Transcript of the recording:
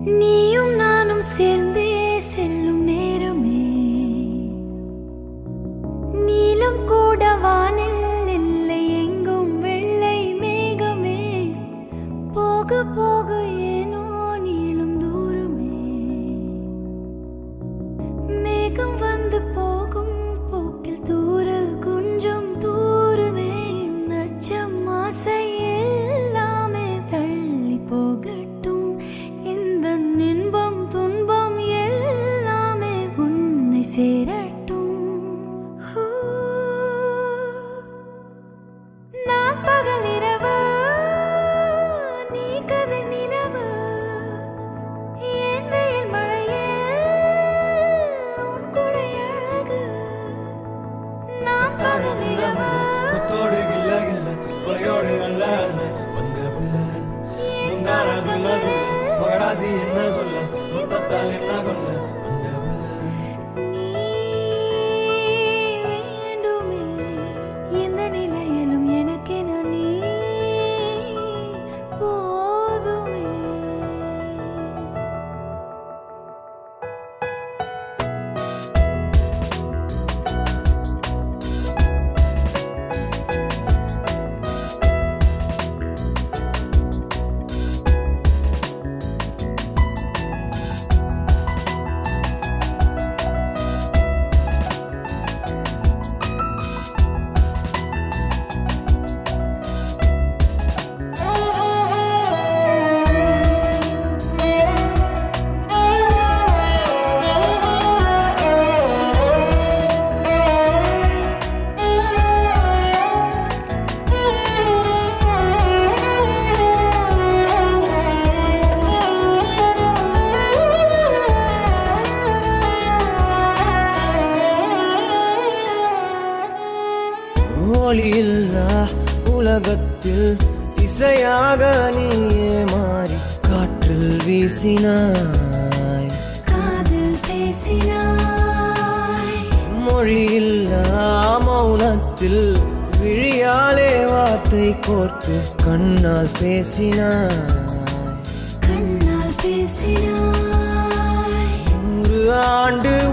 நீயும் நானும் சேர்ந்தே செல்லும் நேரமே நீலம் கூட வானில் இல்லை எங்கும் வெள்ளை மேகமே போக போக ஏனோ நீளும் தூரமே மேகம் வந்து போகும் போக்கில் தூரல் கொஞ்சம் தூரமே நச்சம் ஆசை எல்லாமே தள்ளி போகட்டும் இந்த இன்பம் துன்பம் எல்லாமே உன்னை சேரட்டும் நான் பகல் இரவு நீ கதை நிலவு என் வெயில் மழையில் உன் குடை அழகு நான் பகல் இரவு குத்தோடு இல்ல இல்ல கொலையோடு அல்ல வந்த புள்ள மகராசி என்ன சொல்ல முத்தத்தால் என்ன கொல்ல வந்த புள்ள நீ வேண்டுமே எந்த நிலையிலும் எனக்கென நீ போதுமே ஒளியில்லா உலகத்தில் இசையாக நீயே மாறி காற்றில் வீசினாய் காதில் பேசினாய் மொழியில்லா மௌனத்தில் விழியாலே வார்த்தை கோர்த்து கண்ணால் பேசினாய் கண்ணால் பேசினாய் 100 ஆண்டு